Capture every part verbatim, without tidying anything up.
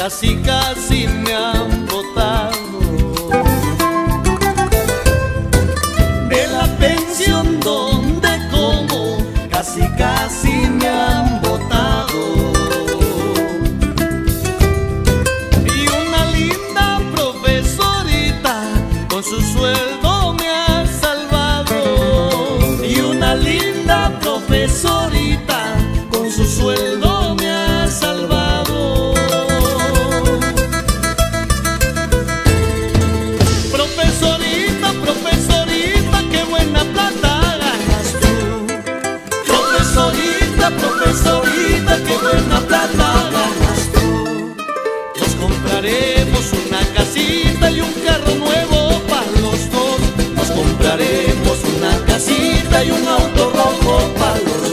casi casi me han botado de la pensión donde como, casi casi me han botado. Y una linda profesorita con su sueldo me ha salvado. Y una linda profesorita con su sueldo me ha salvado. Profesorita, profesorita, qué buena plata ganas tú. Profesorita, profesorita, qué buena plata ganas tú. Nos compraremos una casita y un carro nuevo para los dos. Nos compraremos una casita y un auto rojo para los dos.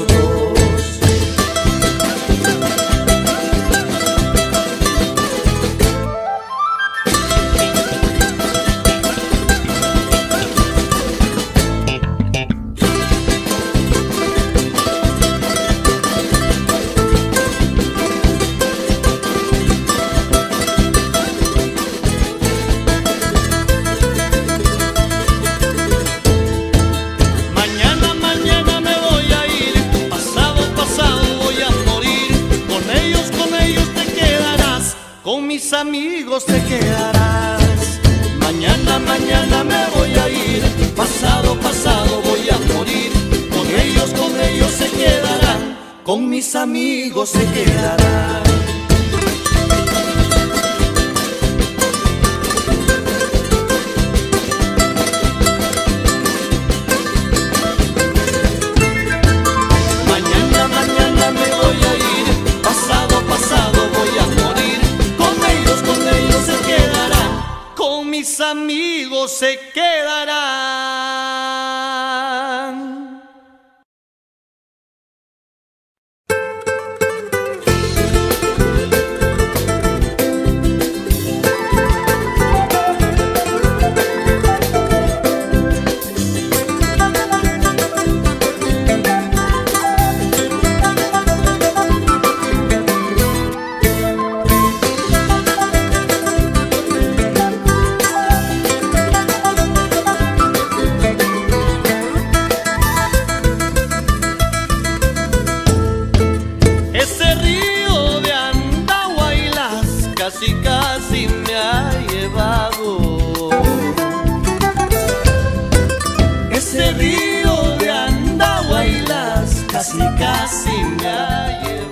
Con mis amigos te quedarás. Mañana, mañana me voy a ir. Pasado, pasado voy a morir. Con ellos, con ellos se quedarán. Con mis amigos se quedarán. Mañana, mañana me voy a ir. Pasado, pasado voy a morir. Con mis amigos se quedarán. Casi casi me ha llevado. Ese río de Andahuaylas casi casi me ha llevado.